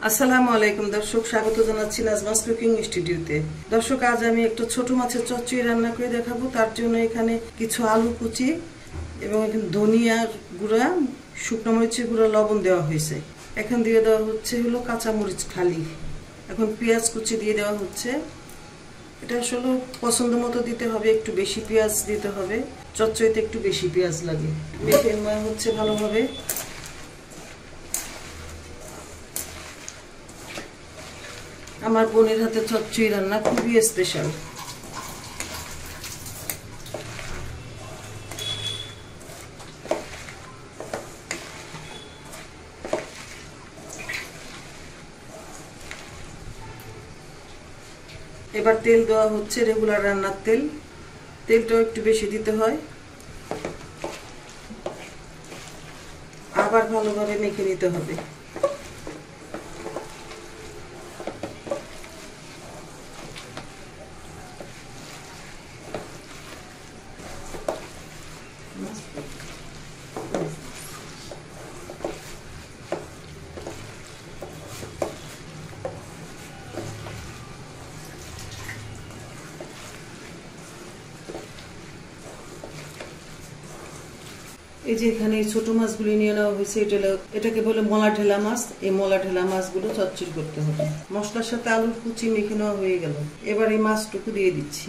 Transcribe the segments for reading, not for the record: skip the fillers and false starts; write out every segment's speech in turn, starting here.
আসসালামু আলাইকুম দর্শক, স্বাগত জানাচ্ছি নাজমাস কুকিং স্টুডিওতে। দর্শক, আজ আমি একটা ছোট মাছের চচ্চড়ি রান্না করে দেখাবো। তার জন্য এখানে কিছু আলু কুচি এবং এখানে ধনিয়ার গুঁড়া, শুকনো মরিচের গুঁড়া, লবণ দেওয়া হয়েছে। এখন দিয়ে দেওয়া হচ্ছে হলো কাঁচামরিচ খালি। এখন পেঁয়াজ কুচি দিয়ে দেওয়া হচ্ছে। এটা আসলে পছন্দ মতো দিতে হবে, একটু বেশি পেঁয়াজ দিতে হবে, চচ্চড়িতে একটু বেশি পেঁয়াজ লাগে। মেখে নেওয়া হচ্ছে ভালোভাবে। আমার বোনের হাতে চচ্চড়ি রান্না খুবই স্পেশাল। এবার তেল দেওয়া হচ্ছে, রেগুলার রান্নার তেল। তেলটাও একটু বেশি দিতে হয়। আবার ভালোভাবে মেখে নিতে হবে। এই যে এখানে ছোট মাছগুলি নিয়ে নেওয়া হয়েছে। এটাকে বলে মলা ঢেলা মাছ। এই মলা ঢেলা মাছগুলো চচ্চড়ি করতে হবে। মশলার সাথে আলুর কুচি মেখে নেওয়া হয়ে গেল। এবার এই মাছটুকু দিয়ে দিচ্ছি।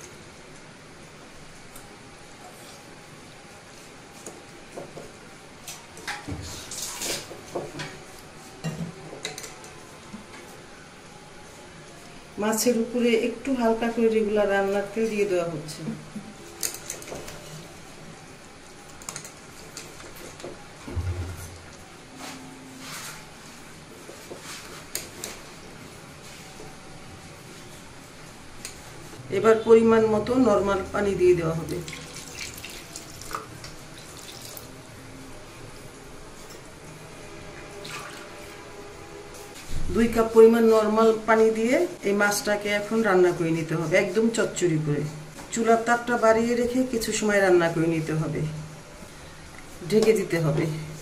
মাছের উপরে একটু হালকা করে রেগুলার রান্নার তেল দিয়ে দেওয়া হচ্ছে। এবার পরিমাণ মতো নরমাল পানি দিয়ে দেওয়া হবে। দুই কাপ পরিমাণ নরমাল পানি দিয়ে এই মাছটাকে এখন রান্না করে নিতে হবে, একদম চচ্চড়ি করে। চুলার তাপটা বাড়িয়ে রেখে কিছু সময় রান্না করে নিতে হবে, ঢেকে দিতে হবে।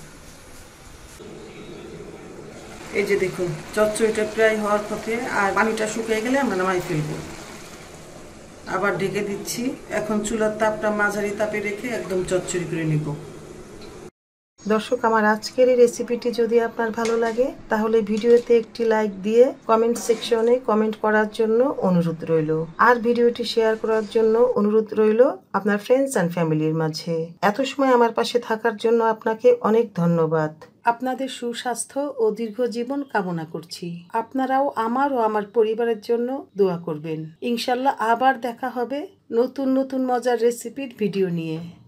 এই যে দেখুন, চচ্চড়িটা প্রায় হওয়ার পথে, আর পানিটা শুকিয়ে গেলে আমরা নামাই ফেলবো। আবার ঢেকে দিচ্ছি। এখন চুলার তাপটা মাঝারি তাপে রেখে একদম চচ্চড়ি করে নিব। দর্শক, আমার আজকের এই রেসিপিটি যদি আপনার ভালো লাগে তাহলে ভিডিওতে একটি লাইক দিয়ে কমেন্ট সেকশনে কমেন্ট করার জন্য অনুরোধ রইল। আর ভিডিওটি শেয়ার করার জন্য অনুরোধ রইল আপনার ফ্রেন্ডস অ্যান্ড ফ্যামিলির মাঝে। এত সময় আমার পাশে থাকার জন্য আপনাকে অনেক ধন্যবাদ। আপনাদের সুস্বাস্থ্য ও দীর্ঘ জীবন কামনা করছি। আপনারাও আমার ও আমার পরিবারের জন্য দোয়া করবেন। ইনশাল্লাহ আবার দেখা হবে নতুন নতুন মজার রেসিপির ভিডিও নিয়ে।